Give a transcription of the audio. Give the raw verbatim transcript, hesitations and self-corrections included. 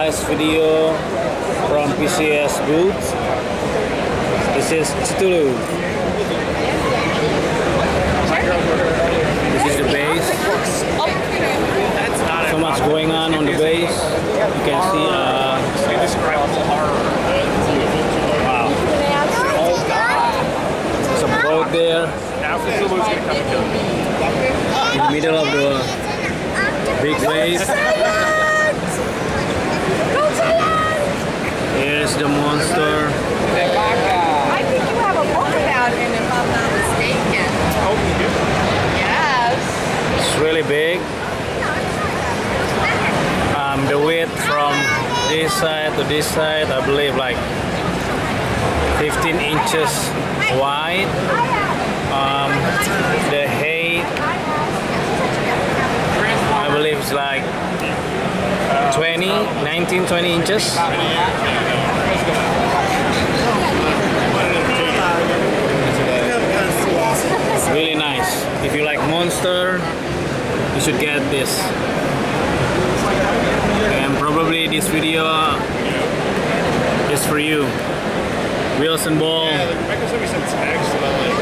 last video from P C S booth. This is Cthulhu. This is the base. So much going on on the base. You can see. Uh, wow. There's a boat there. In the middle of the big wave. Here's the monster. I think you have a book about him, if I'm not mistaken. Oh, you do? Yes. It's really big. Um, the width from this side to this side, I believe, like fifteen inches wide. Um, the height, I believe, is like twenty, nineteen, twenty inches. Really nice. If you like monster, you should get this. And probably this video is for you. Wheels and Ball. Yeah, Rebecca sent me some text about like